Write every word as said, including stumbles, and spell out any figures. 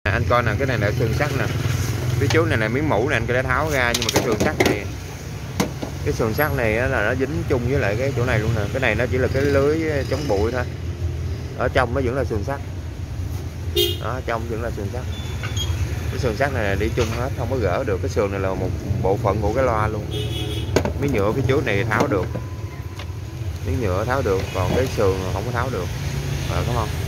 Anh coi nè, cái này là sườn sắt nè, phía trước này là miếng mũ này anh có thể tháo ra, nhưng mà cái sườn sắt này, cái sườn sắt này là nó dính chung với lại cái chỗ này luôn nè. Cái này nó chỉ là cái lưới chống bụi thôi, ở trong nó vẫn là sườn sắt đó, trong vẫn là sườn sắt. Cái sườn sắt này là đi chung hết, không có gỡ được. Cái sườn này là một bộ phận của cái loa luôn. Miếng nhựa phía trước này tháo được, miếng nhựa tháo được, còn cái sườn không có tháo được. Rồi, đúng không?